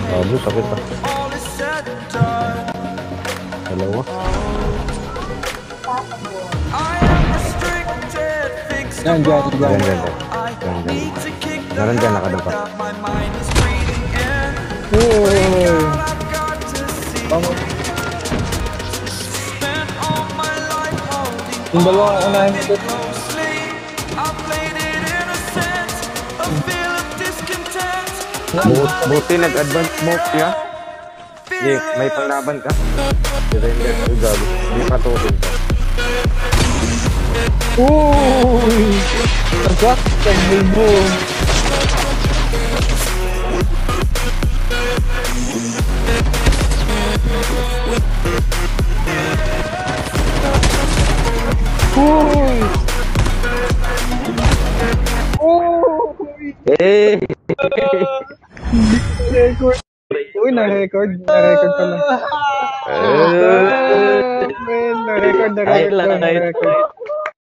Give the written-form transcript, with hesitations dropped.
Bago, sakit ah. Dalawa. Yan. Diyan. Meron dyan, nakadapa. Uy! Vamos. Yung dalawa ang unahin mo dito. Buti nag-advance smoke ya. Hindi, may panglaban ka. Surrender ka, gabi. Hindi patutin ka. Uy! Tagat! Tanggol mo! Uy! Uy! Eh! Record! Uy, na-record pala. Na-record.